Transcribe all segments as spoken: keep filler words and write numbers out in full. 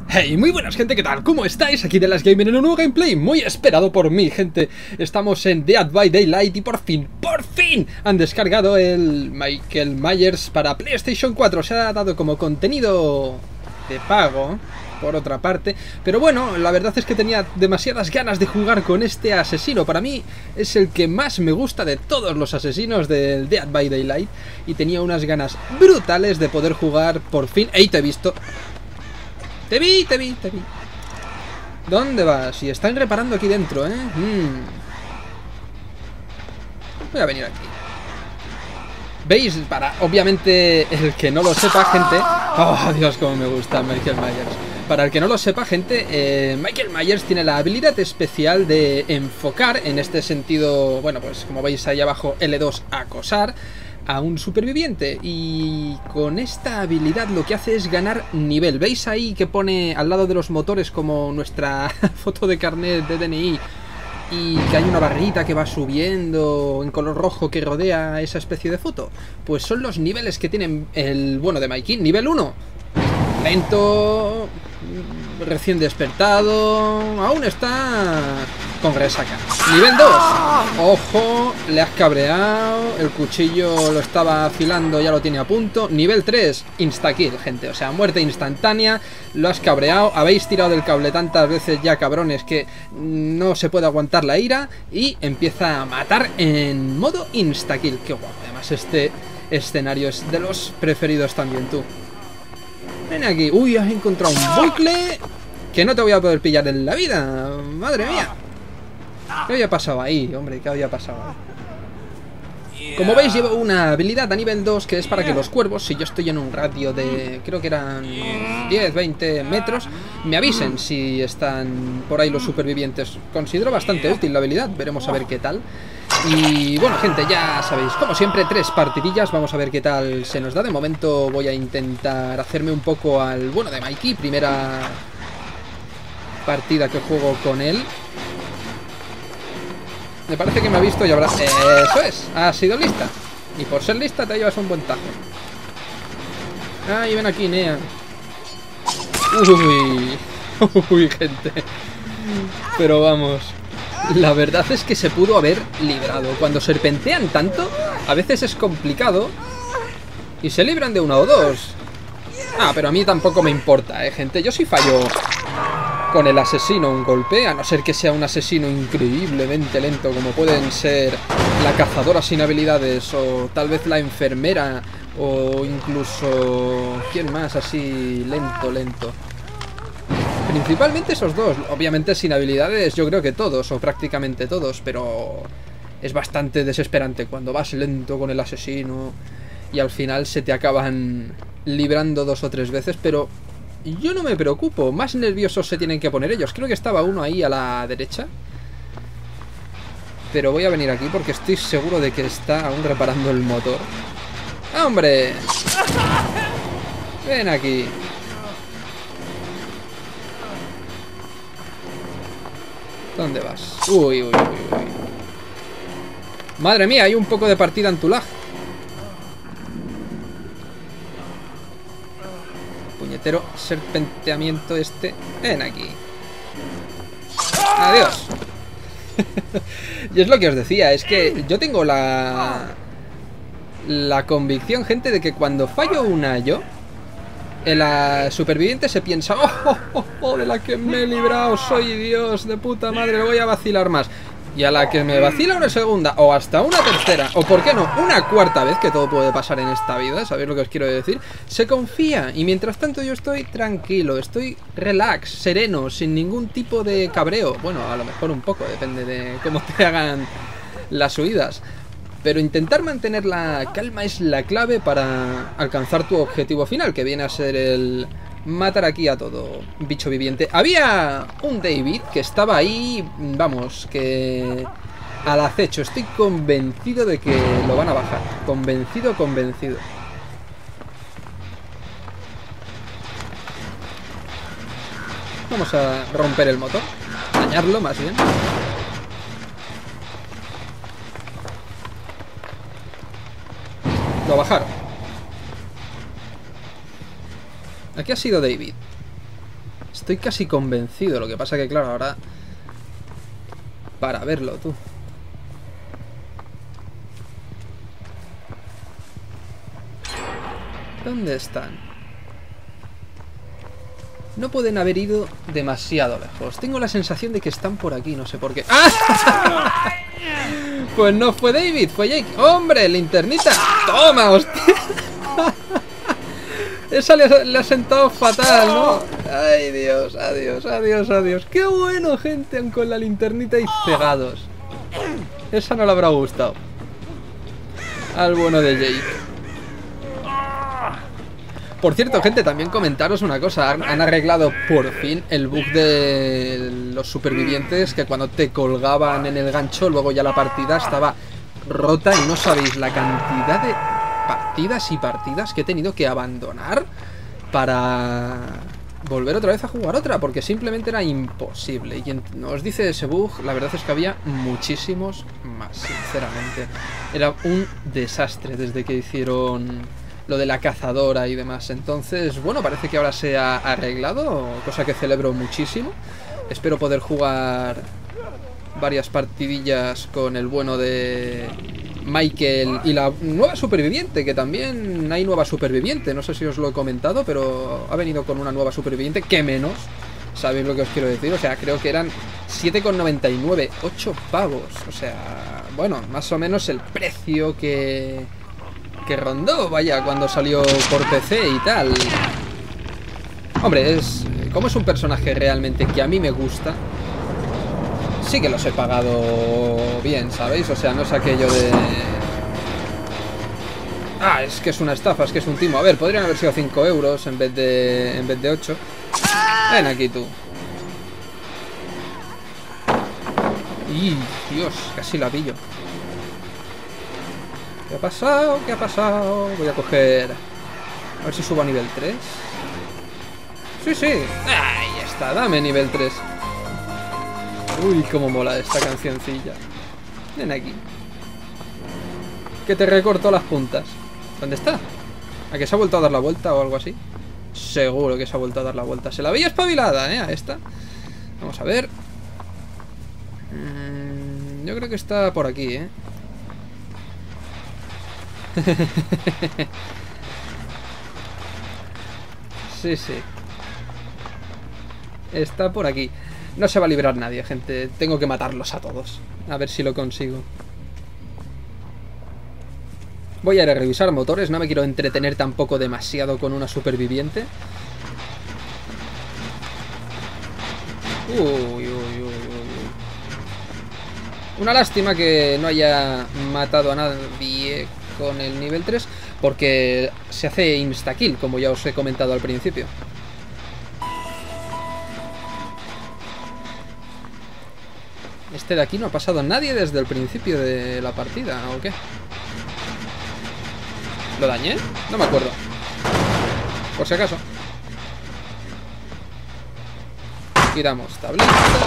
Hey, muy buenas gente, ¿qué tal? ¿Cómo estáis? Aquí de las Gamer en un nuevo gameplay muy esperado por mí, gente. Estamos en Dead by Daylight y por fin, por fin han descargado el Michael Myers para PlayStation cuatro. Se ha dado como contenido de pago, por otra parte. Pero bueno, la verdad es que tenía demasiadas ganas de jugar con este asesino. Para mí es el que más me gusta de todos los asesinos del Dead by Daylight. Y tenía unas ganas brutales de poder jugar por fin. ¡Ey, te he visto! Te vi, te vi, te vi. ¿Dónde vas? Y están reparando aquí dentro, ¿eh? Mm. Voy a venir aquí. ¿Veis? Para, obviamente, el que no lo sepa, gente... Oh, Dios, cómo me gusta Michael Myers. Para el que no lo sepa, gente, eh, Michael Myers tiene la habilidad especial de enfocar, en este sentido, bueno, pues como veis ahí abajo, L dos, acosar a un superviviente, y con esta habilidad lo que hace es ganar nivel. ¿Veis ahí que pone al lado de los motores como nuestra foto de carnet de D N I y que hay una barrita que va subiendo en color rojo que rodea esa especie de foto? Pues son los niveles que tienen el bueno de Mikey. Nivel uno, lento, recién despertado, aún está con resaca. Nivel dos, ojo, le has cabreado, el cuchillo lo estaba afilando, ya lo tiene a punto. Nivel tres, insta-kill, gente, o sea, muerte instantánea, lo has cabreado, habéis tirado del cable tantas veces ya, cabrones, que no se puede aguantar la ira y empieza a matar en modo insta-kill. Qué guapo, además este escenario es de los preferidos también, tú. Ven aquí. Uy, has encontrado un bucle que no te voy a poder pillar en la vida. Madre mía. ¿Qué había pasado ahí, hombre? ¿Qué había pasado ahí? Como veis, llevo una habilidad a nivel dos que es para que los cuervos, si yo estoy en un radio de, creo que eran diez, veinte metros, me avisen si están por ahí los supervivientes. Considero bastante útil la habilidad. Veremos a ver qué tal. Y bueno, gente, ya sabéis, como siempre, tres partidillas. Vamos a ver qué tal se nos da. De momento voy a intentar hacerme un poco al bueno de Mikey. Primera partida que juego con él. Me parece que me ha visto y habrá... ¡Eso es! Ha sido lista. Y por ser lista te llevas un buen tajo. ¡Ay, ven aquí, Nea! ¡Uy! ¡Uy, gente! Pero vamos... La verdad es que se pudo haber librado. Cuando serpentean tanto, a veces es complicado. Y se libran de uno o dos. Ah, pero a mí tampoco me importa, eh, gente. Yo sí fallo con el asesino un golpe, a no ser que sea un asesino increíblemente lento, como pueden ser la cazadora sin habilidades, o tal vez la enfermera, o incluso... ¿quién más así lento, lento? Principalmente esos dos. Obviamente sin habilidades yo creo que todos, o prácticamente todos, pero es bastante desesperante cuando vas lento con el asesino y al final se te acaban librando dos o tres veces, pero yo no me preocupo. Más nerviosos se tienen que poner ellos. Creo que estaba uno ahí a la derecha, pero voy a venir aquí porque estoy seguro de que está aún reparando el motor. ¡Hombre! Ven aquí. ¿Dónde vas? Uy, uy, uy, uy. Madre mía, hay un poco de partida en tu lag. Puñetero serpenteamiento este. Ven aquí. Adiós. Y es lo que os decía, es que yo tengo la... La convicción, gente, de que cuando fallo una yo, el uh, superviviente se piensa: oh, oh, oh, oh, de la que me he librado, soy Dios de puta madre, le voy a vacilar más. Y a la que me vacila una segunda, o hasta una tercera, o por qué no, una cuarta vez, que todo puede pasar en esta vida, ¿sabéis lo que os quiero decir? Se confía, y mientras tanto yo estoy tranquilo, estoy relax, sereno, sin ningún tipo de cabreo. Bueno, a lo mejor un poco, depende de cómo te hagan las huidas. Pero intentar mantener la calma es la clave para alcanzar tu objetivo final, que viene a ser el matar aquí a todo bicho viviente. Había un David que estaba ahí, vamos, que al acecho. Estoy convencido de que lo van a bajar. Convencido, convencido. Vamos a romper el motor. Dañarlo, más bien. Lo bajaron. Aquí ha sido David. Estoy casi convencido. Lo que pasa que, claro, ahora... Para verlo, tú. ¿Dónde están? No pueden haber ido demasiado lejos. Tengo la sensación de que están por aquí, no sé por qué. ¡Ah! Pues no fue David, fue Jake. ¡Hombre, linternita! ¡Toma, hostia! Esa le ha, le ha sentado fatal, ¿no? ¡Ay, Dios! Adiós, adiós, adiós. ¡Qué bueno, gente! Aun con la linternita y cegados. Esa no le habrá gustado al bueno de Jake. Por cierto, gente, también comentaros una cosa. Han, han arreglado por fin el bug de los supervivientes, que cuando te colgaban en el gancho, luego ya la partida estaba rota y no sabéis la cantidad de partidas y partidas que he tenido que abandonar para volver otra vez a jugar otra, porque simplemente era imposible. Y quien nos dice ese bug, la verdad es que había muchísimos más, sinceramente. Era un desastre desde que hicieron lo de la cazadora y demás. Entonces, bueno, parece que ahora se ha arreglado, cosa que celebro muchísimo. Espero poder jugar varias partidillas con el bueno de Michael y la nueva superviviente, que también hay nueva superviviente. No sé si os lo he comentado, pero ha venido con una nueva superviviente, que menos. ¿Sabéis lo que os quiero decir? O sea, creo que eran siete con noventa y nueve, ocho pavos. O sea, bueno, más o menos el precio que... que rondó, vaya, cuando salió por P C y tal. Hombre, es como es un personaje realmente que a mí me gusta, sí que los he pagado bien, ¿sabéis? O sea, no es aquello de... Ah, es que es una estafa, es que es un timo. A ver, podrían haber sido cinco euros en vez de, en vez de ocho. Ven aquí tú. Y Dios, casi la pillo. ¿Qué ha pasado? ¿Qué ha pasado? Voy a coger... A ver si subo a nivel tres. Sí, sí. Ahí está, dame nivel tres. Uy, cómo mola esta cancioncilla. Ven aquí. Que te recorto las puntas. ¿Dónde está? ¿A que se ha vuelto a dar la vuelta o algo así? Seguro que se ha vuelto a dar la vuelta. Se la veía espabilada, ¿eh? A esta. Vamos a ver. Mm, yo creo que está por aquí, ¿eh? Sí, sí. Está por aquí. No se va a librar nadie, gente. Tengo que matarlos a todos. A ver si lo consigo. Voy a ir a revisar motores. No me quiero entretener tampoco demasiado con una superviviente. Uy, uy, uy, uy, uy. Una lástima que no haya matado a nadie con el nivel tres, porque se hace insta-kill, como ya os he comentado al principio. Este de aquí no ha pasado nadie desde el principio de la partida, ¿o qué? ¿Lo dañé? No me acuerdo. Por si acaso. Quitamos tabletas.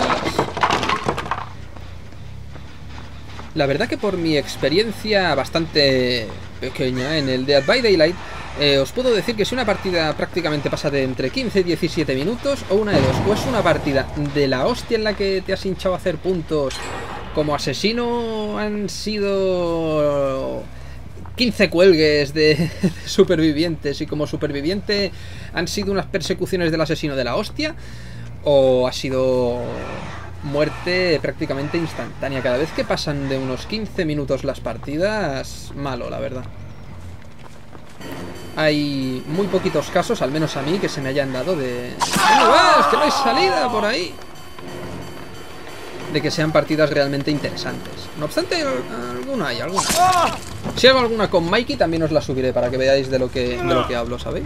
La verdad que por mi experiencia bastante pequeña en el Dead by Daylight, eh, os puedo decir que si una partida prácticamente pasa de entre quince y diecisiete minutos, o una de dos, o es una partida de la hostia en la que te has hinchado a hacer puntos. Como asesino han sido quince cuelgues de, de supervivientes, y como superviviente han sido unas persecuciones del asesino de la hostia, o ha sido muerte prácticamente instantánea. Cada vez que pasan de unos quince minutos las partidas, malo, la verdad. Hay muy poquitos casos, al menos a mí, que se me hayan dado de... ¿Dónde vas? Que no hay salida por ahí. De que sean partidas realmente interesantes. No obstante, alguna hay, alguna. Si hago alguna con Mikey, también os la subiré para que veáis de lo que, de lo que hablo, ¿sabéis?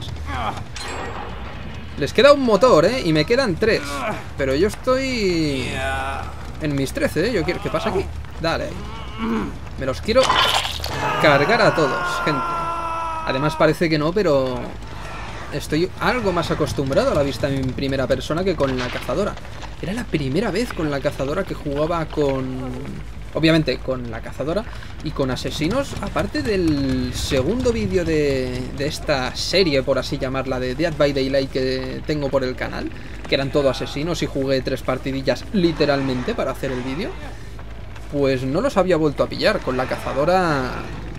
Les queda un motor, ¿eh? Y me quedan tres. Pero yo estoy en mis trece, ¿eh? Yo quiero... ¿Qué pasa aquí? Dale. Me los quiero cargar a todos, gente. Además parece que no, pero estoy algo más acostumbrado a la vista en primera persona que con la cazadora. Era la primera vez con la cazadora que jugaba con, Obviamente con la cazadora y con asesinos, aparte del segundo vídeo de, de esta serie, por así llamarla, de Dead by Daylight que tengo por el canal, que eran todo asesinos y jugué tres partidillas literalmente para hacer el vídeo, pues no los había vuelto a pillar. Con la cazadora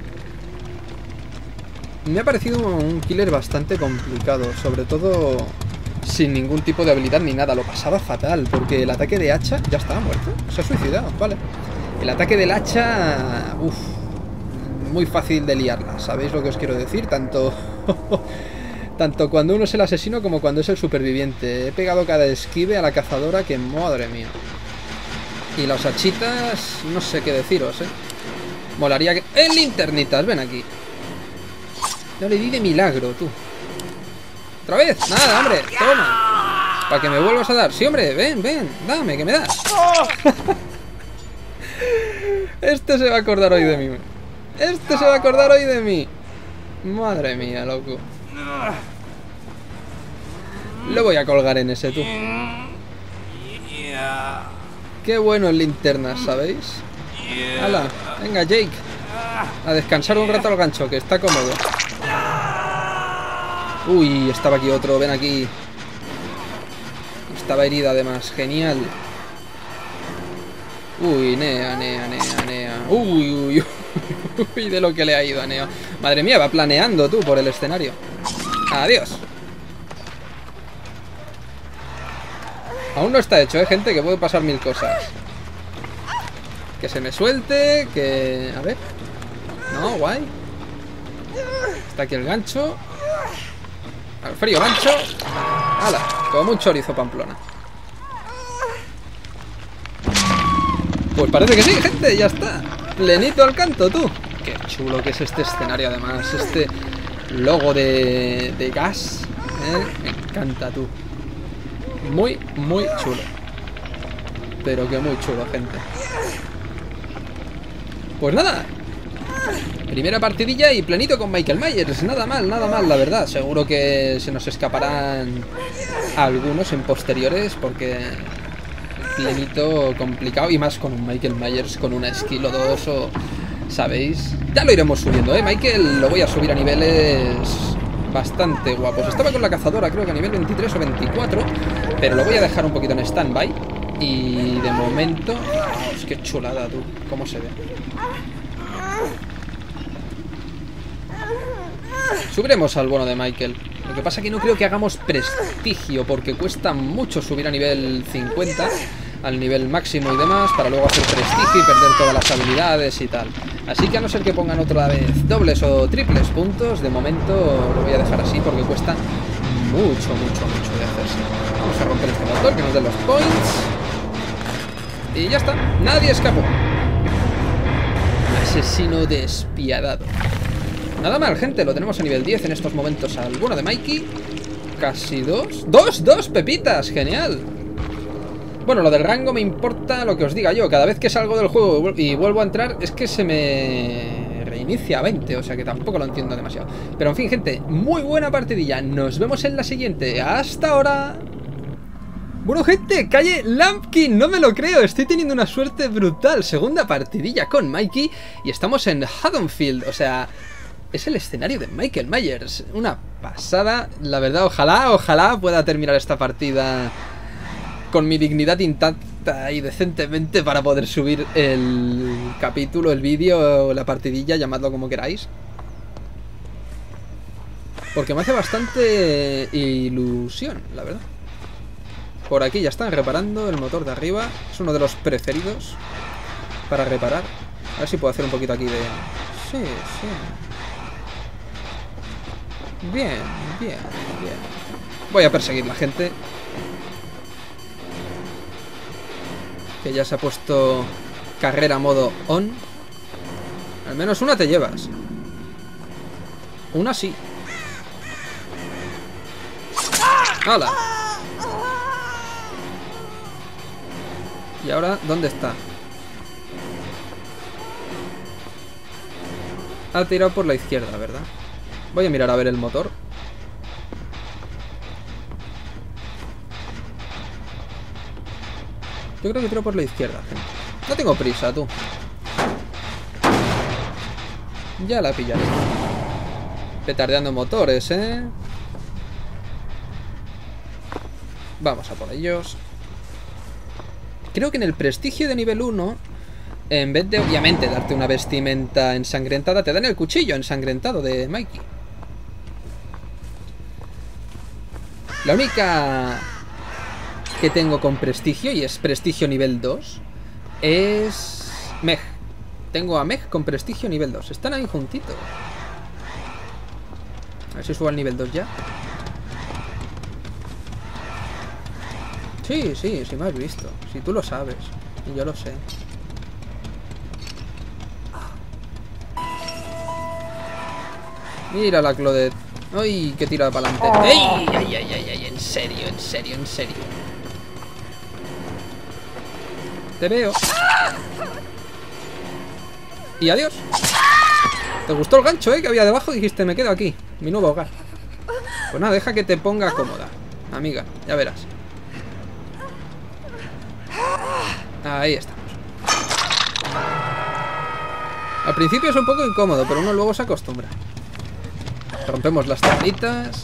me ha parecido un killer bastante complicado, sobre todo sin ningún tipo de habilidad ni nada. Lo pasaba fatal, porque el ataque de hacha ya estaba muerto, se ha suicidado, vale. El ataque del hacha, uff, muy fácil de liarla, ¿sabéis lo que os quiero decir? Tanto, tanto cuando uno es el asesino como cuando es el superviviente. He pegado cada esquive a la cazadora que madre mía. Y las hachitas, no sé qué deciros, ¿eh? Molaría que... ¡Eh, linternitas! Ven aquí. No le di de milagro, tú. ¿Otra vez? Nada, hombre, toma. Para que me vuelvas a dar. Sí, hombre, ven, ven, dame, que me das. Este se va a acordar hoy de mí. Este se va a acordar hoy de mí. Madre mía, loco. Lo voy a colgar en ese, tú. Qué bueno en linternas, ¿sabéis? ¡Hala! Venga, Jake. A descansar un rato al gancho, que está cómodo. Uy, estaba aquí otro, ven aquí. Estaba herida además, genial. Uy, Nea, Nea, Nea, Nea. Uy, uy, uy, uy, de lo que le ha ido a Nea. Madre mía, va planeando tú por el escenario. Adiós. Aún no está hecho, ¿eh, gente? Que puede pasar mil cosas. Que se me suelte, que... A ver. No, guay. Está aquí el gancho. Al frío gancho. ¡Hala! Como un chorizo Pamplona. Pues parece que sí, gente, ya está. Plenito al canto, tú. Qué chulo que es este escenario, además. Este logo de, de gas, ¿eh? Me encanta, tú. Muy, muy chulo. Pero que muy chulo, gente. Pues nada. Primera partidilla y plenito con Michael Myers. Nada mal, nada mal, la verdad. Seguro que se nos escaparán algunos en posteriores, porque... plenito complicado, y más con un Michael Myers con una skill o dos, o ¿sabéis? Ya lo iremos subiendo, ¿eh? Michael lo voy a subir a niveles bastante guapos. Estaba con la cazadora, creo que a nivel veintitrés o veinticuatro, pero lo voy a dejar un poquito en stand-by. Y de momento... ¡Oh, qué chulada, tú! ¿Cómo se ve? Subiremos al bono de Michael. Lo que pasa es que no creo que hagamos prestigio, porque cuesta mucho subir a nivel cincuenta, al nivel máximo y demás, para luego hacer prestigio y perder todas las habilidades y tal. Así que a no ser que pongan otra vez dobles o triples puntos, de momento lo voy a dejar así porque cuesta mucho, mucho, mucho de hacerse. Vamos a romper este motor que nos dé los points. Y ya está, nadie escapó. Asesino despiadado. Nada mal, gente, lo tenemos a nivel diez en estos momentos al bueno de Mikey. Casi dos. ¡Dos! ¡Dos pepitas! ¡Genial! Bueno, lo del rango me importa lo que os diga yo. Cada vez que salgo del juego y vuelvo a entrar, es que se me reinicia a veinte. O sea que tampoco lo entiendo demasiado. Pero en fin, gente, muy buena partidilla. Nos vemos en la siguiente. ¡Hasta ahora! Bueno, gente, calle Lampkin, no me lo creo, estoy teniendo una suerte brutal. Segunda partidilla con Mikey y estamos en Haddonfield, o sea... es el escenario de Michael Myers. Una pasada, la verdad. Ojalá, ojalá pueda terminar esta partida con mi dignidad intacta y decentemente para poder subir el capítulo, el vídeo, la partidilla, llamadlo como queráis. Porque me hace bastante ilusión, la verdad. Por aquí ya están reparando el motor de arriba. Es uno de los preferidos para reparar. A ver si puedo hacer un poquito aquí de... sí, sí. Bien, bien, bien. Voy a perseguir la gente. Que ya se ha puesto carrera modo on. Al menos una te llevas. Una sí. ¡Hala! ¿Y ahora dónde está? Ha tirado por la izquierda, ¿verdad? Voy a mirar a ver el motor. Yo creo que tiro por la izquierda, gente. No tengo prisa, tú. Ya la pillaré. Petardeando motores, ¿eh? Vamos a por ellos. Creo que en el prestigio de nivel uno, en vez de obviamente darte una vestimenta ensangrentada, te dan el cuchillo ensangrentado de Mikey. La única que tengo con prestigio, y es prestigio nivel dos, es Meg. Tengo a Meg con prestigio nivel dos. Están ahí juntitos. A ver si subo al nivel dos ya. Sí, sí, sí me has visto. Si tú lo sabes. Y yo lo sé. Mira la Claudette. ¡Ay! ¡Qué tirada para adelante! ¡Ay! ¡Ay, ay, ay, ay! En serio, en serio, en serio. Te veo. Y adiós. ¿Te gustó el gancho, eh? Que había debajo. Dijiste, me quedo aquí. Mi nuevo hogar. Pues nada, deja que te ponga cómoda, amiga. Ya verás. Ahí estamos. Al principio es un poco incómodo, pero uno luego se acostumbra. Rompemos las tablitas.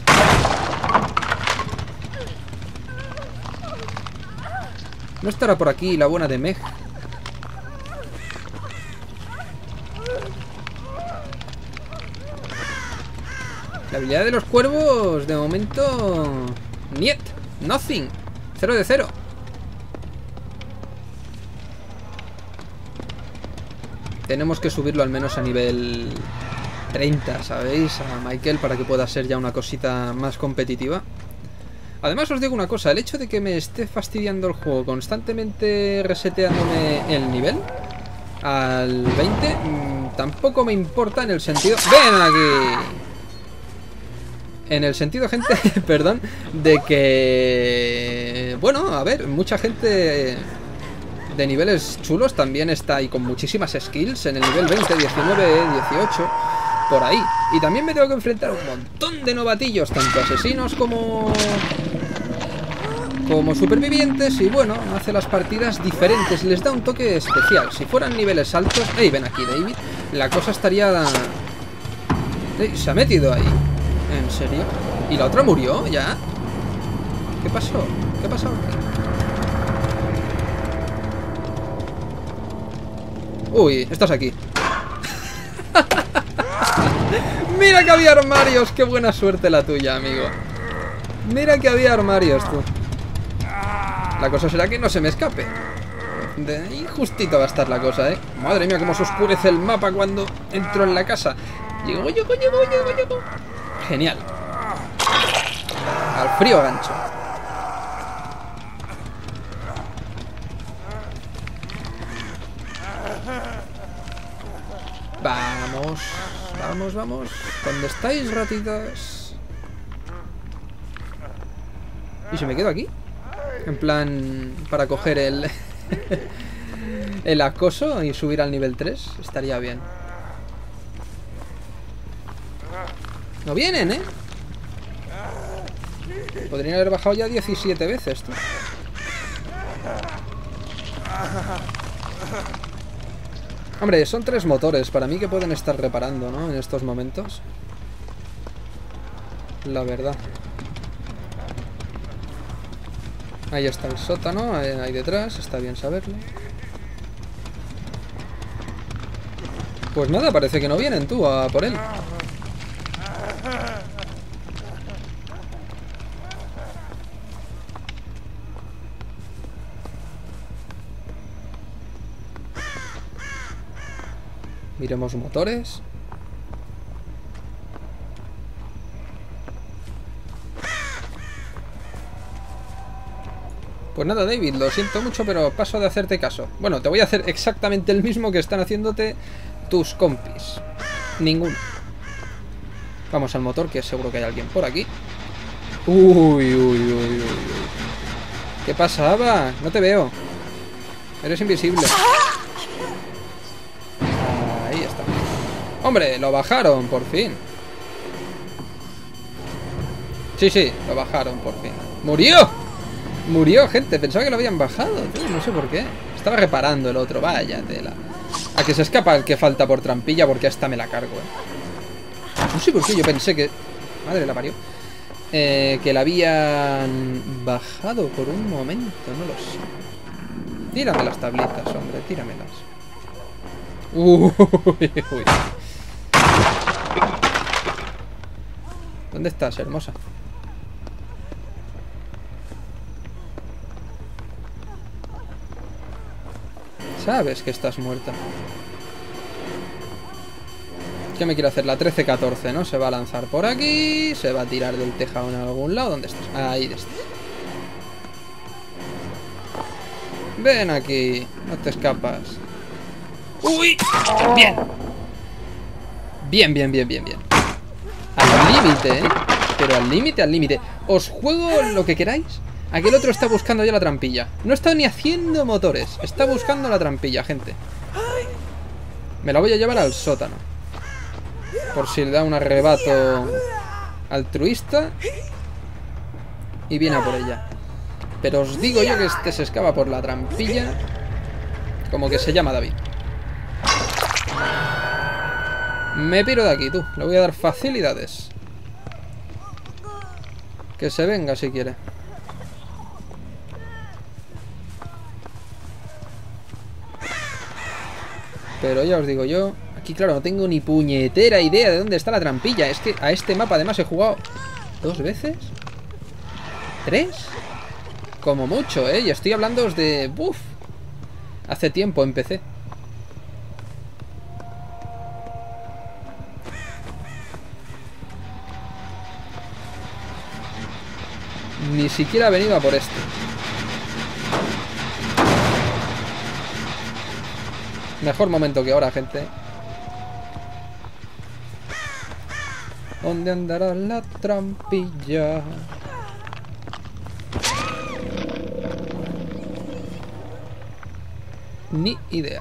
¿No estará por aquí la buena de Meg? La habilidad de los cuervos, de momento... Niet, nothing. Cero de cero. Tenemos que subirlo al menos a nivel treinta, ¿sabéis? A Michael, para que pueda ser ya una cosita más competitiva. Además os digo una cosa, el hecho de que me esté fastidiando el juego constantemente reseteándome el nivel al veinte, mmm, tampoco me importa en el sentido... ¡Ven aquí! En el sentido, gente, perdón, de que... Bueno, a ver, mucha gente de niveles chulos también está ahí con muchísimas skills en el nivel veinte, diecinueve, dieciocho, por ahí. Y también me tengo que enfrentar a un montón de novatillos, tanto asesinos como... como supervivientes, y bueno, hace las partidas diferentes, les da un toque especial. Si fueran niveles altos... ¡Ey, ven aquí, David! La cosa estaría... ¡Ey, se ha metido ahí! ¿En serio? ¿Y la otra murió ya? ¿Qué pasó? ¿Qué pasó aquí? Uy, estás aquí. Mira que había armarios. Qué buena suerte la tuya, amigo. Mira que había armarios, tú. La cosa será que no se me escape. De ahí justito va a estar la cosa, ¿eh? Madre mía, cómo se oscurece el mapa cuando entro en la casa. Llego, llego, llego, llego, llego. Genial. Al frío gancho. Vamos, vamos, vamos. ¿Dónde estáis, ratitas? ¿Y si me quedo aquí? En plan, para coger el... el acoso y subir al nivel tres. Estaría bien. No vienen, ¿eh? Podrían haber bajado ya diecisiete veces, tú. Hombre, son tres motores. Para mí que pueden estar reparando, ¿no? En estos momentos. La verdad. Ahí está el sótano, ahí, ahí detrás. Está bien saberlo. Pues nada, parece que no vienen, tú, a por él. Miremos motores. Pues nada, David, lo siento mucho, pero paso de hacerte caso. Bueno, te voy a hacer exactamente el mismo que están haciéndote tus compis. Ninguno. Vamos al motor, que seguro que hay alguien por aquí. Uy, uy, uy, uy, uy. ¿Qué pasa, Ava? No te veo. Eres invisible. Ahí está. ¡Hombre! Lo bajaron, por fin. Sí, sí, lo bajaron, por fin. ¡Murió! Murió, gente. Pensaba que lo habían bajado, tío. No sé por qué. Estaba reparando el otro. Vaya tela. A que se escapa el que falta por trampilla, porque esta me la cargo, eh. No sé por qué yo pensé que... Madre la parió. Eh, que la habían bajado por un momento, no lo sé. Tírame las tablitas, hombre, tíramelas. Uy, uy. ¿Dónde estás, hermosa? Sabes que estás muerta. ¿Qué me quiere hacer? La trece catorce, ¿no? Se va a lanzar por aquí. Se va a tirar del tejado en algún lado. ¿Dónde estás? Ahí estás. Ven aquí. No te escapas. ¡Uy! Bien. Bien, bien, bien, bien, bien. Al límite, ¿eh? Pero al límite, al límite. Os juego lo que queráis. Aquel otro está buscando ya la trampilla. No está ni haciendo motores. Está buscando la trampilla, gente. Me la voy a llevar al sótano. Por si le da un arrebato altruista. Y viene a por ella. Pero os digo yo que este se escapa por la trampilla. Como que se llama David. Me piro de aquí, tú. Le voy a dar facilidades. Que se venga si quiere. Pero ya os digo yo, aquí claro, no tengo ni puñetera idea de dónde está la trampilla. Es que a este mapa además he jugado dos veces. ¿Tres? Como mucho, ¿eh? Y estoy hablando de... ¡Buf! Hace tiempo empecé. Ni siquiera he venido a por este. Mejor momento que ahora, gente. ¿Dónde andará la trampilla? Ni idea.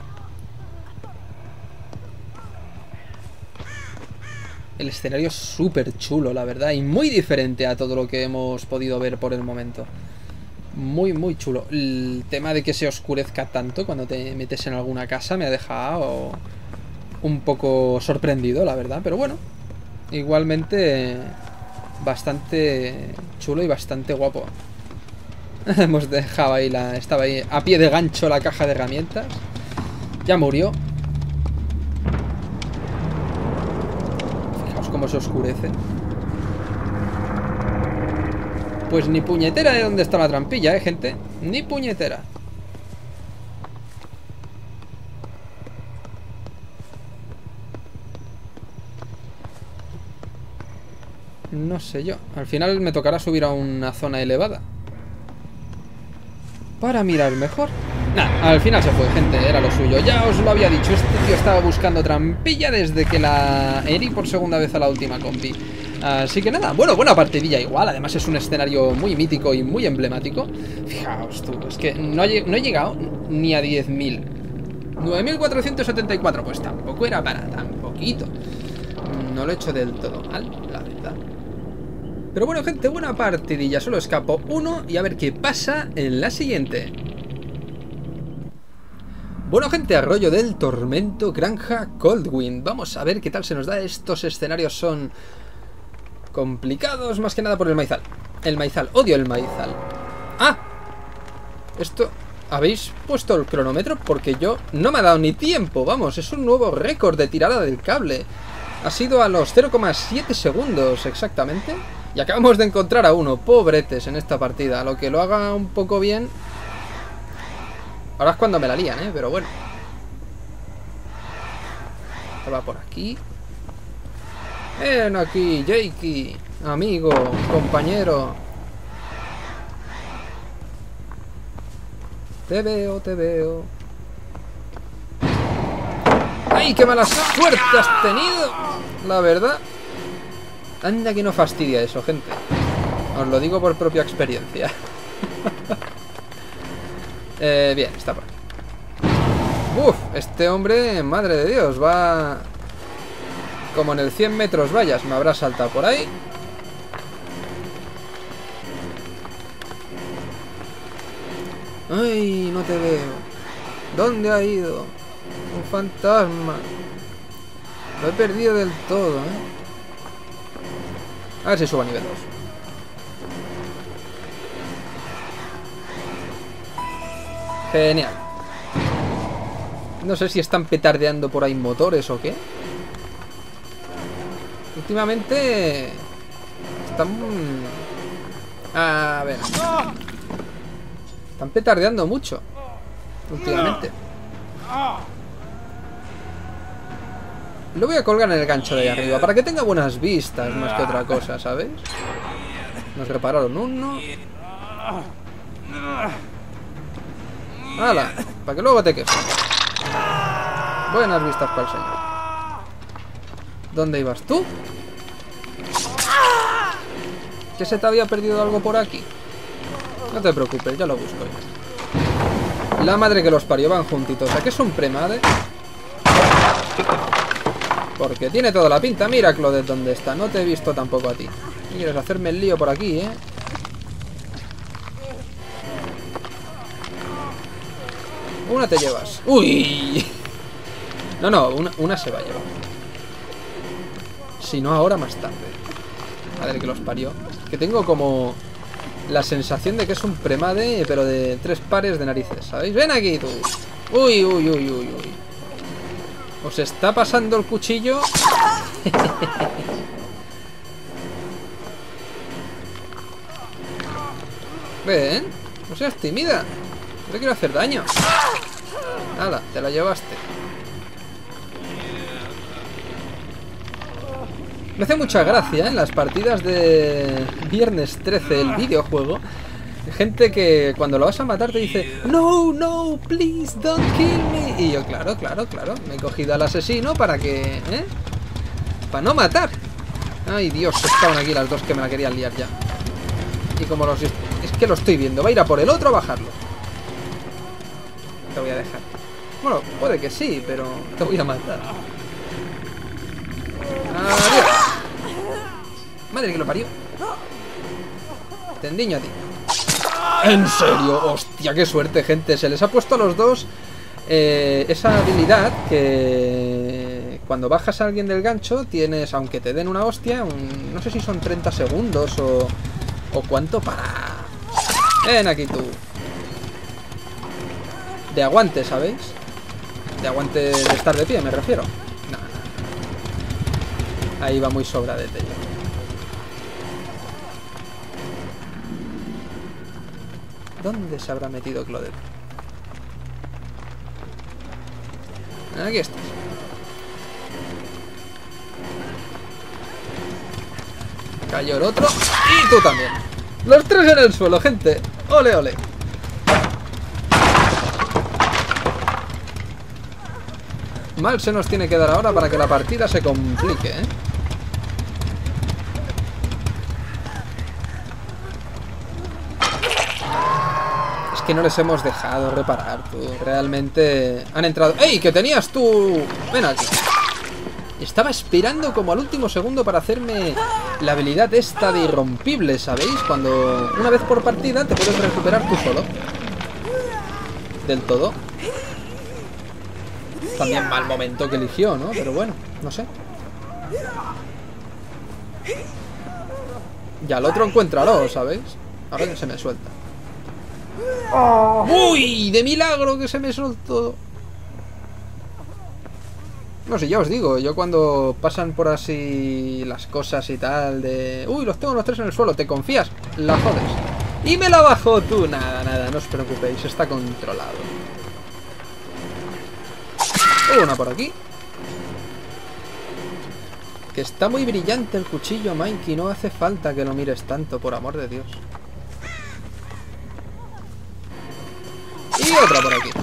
El escenario es súper chulo, la verdad, y muy diferente a todo lo que hemos podido ver por el momento. Muy, muy chulo. El tema de que se oscurezca tanto cuando te metes en alguna casa me ha dejado un poco sorprendido, la verdad. Pero bueno, igualmente bastante chulo y bastante guapo. Hemos dejado ahí la... Estaba ahí a pie de gancho la caja de herramientas. Ya murió. Fijaos cómo se oscurece. Pues ni puñetera de dónde está la trampilla, eh, gente. Ni puñetera. No sé yo. Al final me tocará subir a una zona elevada para mirar mejor. Nah, al final se fue, gente. Era lo suyo. Ya os lo había dicho. Este tío estaba buscando trampilla desde que la herí por segunda vez a la última compi. Así que nada, bueno, buena partidilla igual. Además es un escenario muy mítico y muy emblemático. Fijaos tú, es que no he, no he llegado ni a diez mil. nueve mil cuatrocientos setenta y cuatro, pues tampoco era para tan poquito. No lo he hecho del todo mal, la verdad. Pero bueno, gente, buena partidilla. Solo escapo uno y a ver qué pasa en la siguiente. Bueno, gente, Arroyo del Tormento, Granja Coldwind. Vamos a ver qué tal se nos da. Estos escenarios son complicados, más que nada por el maizal. El maizal, odio el maizal. ¡Ah! Esto... ¿Habéis puesto el cronómetro? Porque yo no me ha dado ni tiempo. Vamos, es un nuevo récord de tirada del cable. Ha sido a los cero coma siete segundos exactamente. Y acabamos de encontrar a uno. Pobretes en esta partida. A lo que lo haga un poco bien... Ahora es cuando me la lían, ¿eh? Pero bueno. Va por aquí. Ven aquí, Jakey. Amigo, compañero. Te veo, te veo. ¡Ay, qué mala suerte has tenido! La verdad. Anda que no fastidia eso, gente. Os lo digo por propia experiencia. eh, bien, está por aquí. Uf, este hombre, madre de Dios, va... Como en el cien metros vallas, me habrá saltado por ahí. Ay, no te veo. ¿Dónde ha ido? Un fantasma. Lo he perdido del todo, ¿eh? A ver si subo a nivel dos. Genial. No sé si están petardeando por ahí motores o qué. Últimamente... Están... A ver... Están petardeando mucho. Últimamente. Lo voy a colgar en el gancho de ahí arriba para que tenga buenas vistas más que otra cosa, ¿sabes? Nos repararon uno. ¡Hala! Para que luego te quejes. Buenas vistas para el señor. ¿Dónde ibas tú? ¿Que se te había perdido algo por aquí? No te preocupes, ya lo busco yo. La madre que los parió, van juntitos. ¿A qué es un premade? Porque tiene toda la pinta. Mira, Claudette, ¿dónde está? No te he visto tampoco a ti. Quieres hacerme el lío por aquí, ¿eh? Una te llevas. ¡Uy! No, no, una, una se va a llevar. Si no, ahora más tarde. Madre que los parió. Que tengo como la sensación de que es un premade, pero de tres pares de narices, ¿sabéis? ¡Ven aquí, tú! ¡Uy, uy, uy, uy, uy! ¿Os está pasando el cuchillo? Ven, no seas tímida. No te quiero hacer daño. Nada, te la llevaste. Me hace mucha gracia, ¿eh? En las partidas de Viernes trece, el videojuego. Gente que cuando lo vas a matar te dice: no, no, please don't kill me. Y yo, claro, claro, claro, me he cogido al asesino para que... ¿eh? Para no matar. Ay, Dios, estaban aquí las dos que me la querían liar ya. Y como los... Es que lo estoy viendo, va a ir a por el otro o a bajarlo. Te voy a dejar. Bueno, puede que sí, pero te voy a matar. Adiós. Madre que lo parió. Tendiño a ti. ¿En serio? Hostia, qué suerte, gente. Se les ha puesto a los dos eh, esa habilidad que cuando bajas a alguien del gancho tienes, aunque te den una hostia, un, no sé si son treinta segundos o, o cuánto para... Ven aquí tú. De aguante, ¿sabéis? De aguante de estar de pie, me refiero. No, no. Ahí va muy sobradete yo. ¿Dónde se habrá metido Claudette? Aquí estás. Cayó el otro. Y tú también. Los tres en el suelo, gente. Ole, ole. Mal se nos tiene que dar ahora para que la partida se complique, ¿eh? Es que no les hemos dejado reparar, tú. Realmente han entrado... ¡Ey! ¡Que tenías tú! Ven aquí. Estaba esperando como al último segundo para hacerme la habilidad esta de irrompible, ¿sabéis? Cuando una vez por partida te puedes recuperar tú solo. Del todo. También mal momento que eligió, ¿no? Pero bueno, no sé. Ya el otro encuéntralo, ¿sabéis? A ver, se me suelta. ¡Uy! De milagro que se me soltó. No sé, ya os digo, yo cuando pasan por así las cosas y tal de... Uy, los tengo los tres en el suelo, ¿te confías? La jodes. Y me la bajó tú. Nada, nada, no os preocupéis, está controlado. Una por aquí. Que está muy brillante el cuchillo, Mikey. No hace falta que lo mires tanto, por amor de Dios. Y otra por aquí.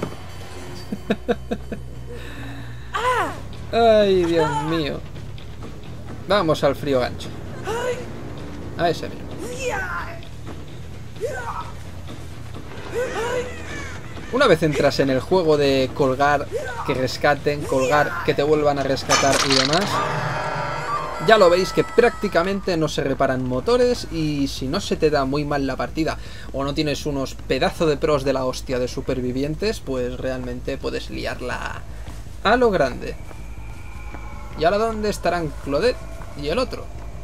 Ay, Dios mío. Vamos al frío gancho. A ese mismo. Una vez entras en el juego de colgar, que rescaten, colgar, que te vuelvan a rescatar y demás, ya lo veis que prácticamente no se reparan motores, y si no se te da muy mal la partida o no tienes unos pedazos de pros de la hostia de supervivientes, pues realmente puedes liarla a lo grande. ¿Y ahora dónde estarán Claudette y el otro?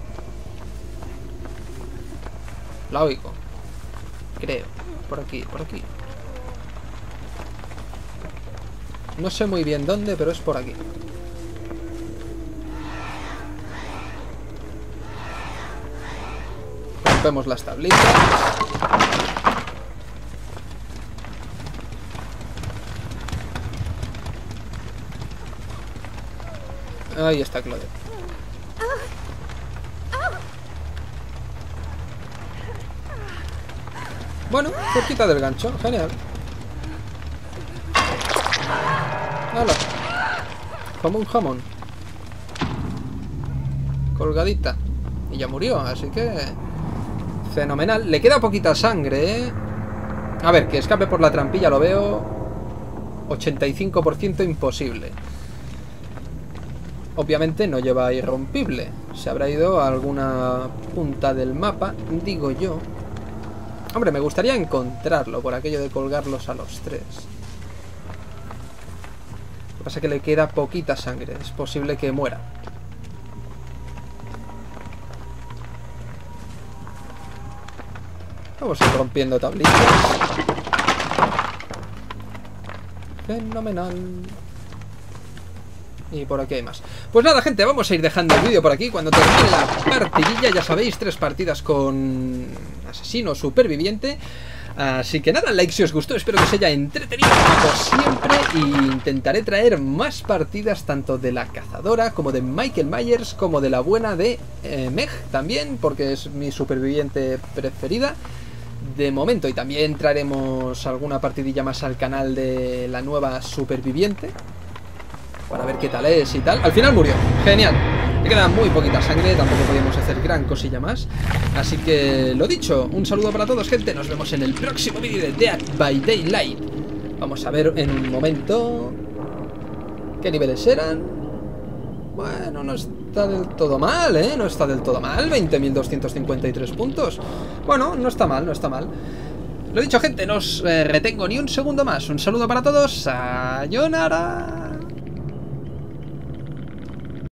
La oigo. Creo. Por aquí, por aquí. No sé muy bien dónde, pero es por aquí. Rompemos las tablitas. Ahí está Claudette. Bueno, cerquita del gancho, genial. ¡Hala! Como un jamón. Colgadita. Y ya murió, así que... fenomenal. Le queda poquita sangre, ¿eh? A ver, que escape por la trampilla lo veo... ochenta y cinco por ciento imposible. Obviamente no lleva irrompible. Se habrá ido a alguna punta del mapa, digo yo. Hombre, me gustaría encontrarlo por aquello de colgarlos a los tres. Lo que pasa es que le queda poquita sangre. Es posible que muera. Vamos a ir rompiendo tablitas. Fenomenal. Y por aquí hay más. Pues nada, gente, vamos a ir dejando el vídeo por aquí. Cuando termine la partidilla, ya sabéis, tres partidas con asesino superviviente. Así que nada, like si os gustó. Espero que os haya entretenido como siempre. Y intentaré traer más partidas, tanto de la cazadora, como de Michael Myers, como de la buena de eh, Meg también, porque es mi superviviente preferida de momento. Y también traeremos alguna partidilla más al canal de la nueva superviviente, para ver qué tal es y tal. Al final murió, genial. Le queda muy poquita sangre, tampoco podíamos hacer gran cosilla más. Así que, lo dicho, un saludo para todos, gente. Nos vemos en el próximo vídeo de Dead by Daylight. Vamos a ver en un momento qué niveles eran. Bueno, no está del todo mal, ¿eh? No está del todo mal, veinte mil doscientos cincuenta y tres puntos. Bueno, no está mal, no está mal. Lo dicho, gente, no os eh, retengo ni un segundo más. Un saludo para todos. Sayonara.